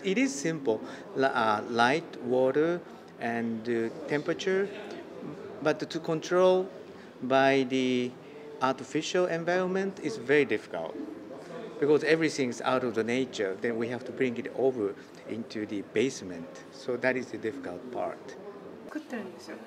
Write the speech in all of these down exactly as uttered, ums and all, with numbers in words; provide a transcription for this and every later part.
it is simple, uh, light, water, and uh, temperature, but to control by the artificial environment is very difficult because everything's out of the nature. Then we have to bring it over into the basement. So that is the difficult part. 作ってるんですよね。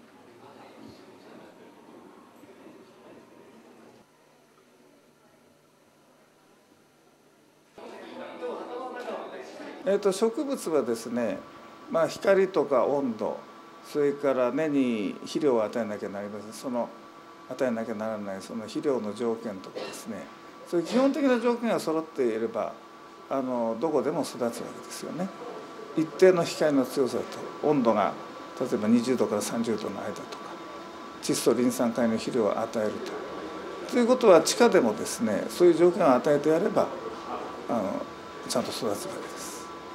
えーと植物はですね、まあ、光とか温度、それから根に肥料を与えなきゃなりません。その与えなきゃならないその肥料の条件とかですね、そういう基本的な条件が揃っていればあのどこでも育つわけですよね。一定の光の強さと温度が例えばにじゅうどからさんじゅうどの間とか、窒素リン酸カリの肥料を与えると。ということは地下でもですね、そういう条件を与えてやればあのちゃんと育つわけです。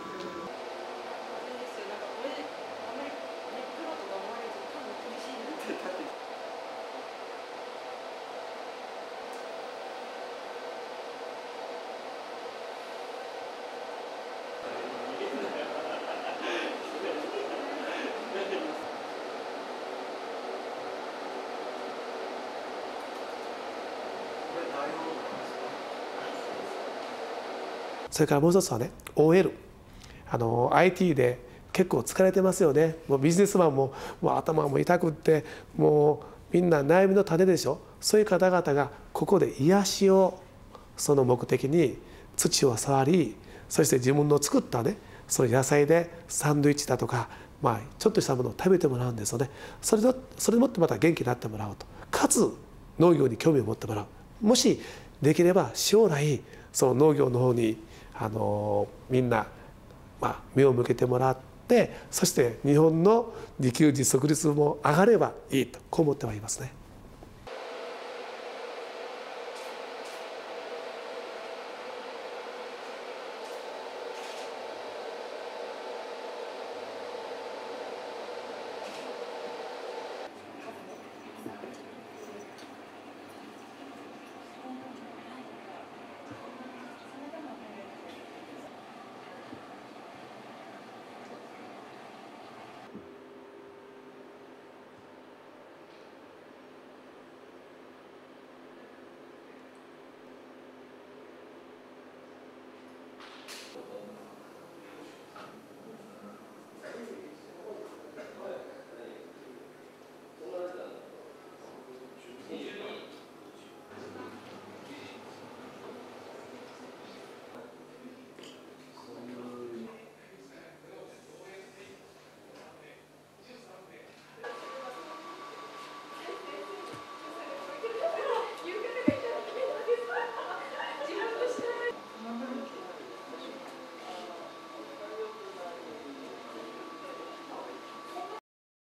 それからもう一つはね オーエル あの アイティー で結構疲れてますよね。もうビジネスマンももう頭も痛くってもうみんな悩みの種でしょ。そういう方々がここで癒しをその目的に土を触り、そして自分の作ったねその野菜でサンドイッチだとか、まあ、ちょっとしたものを食べてもらうんですよね。それでそれでもってまた元気になってもらうと、かつ農業に興味を持ってもらう。もしできれば将来その農業の方にあのみんな、まあ、目を向けてもらって、そして日本の自給自足率も上がればいいとこう思ってはいますね。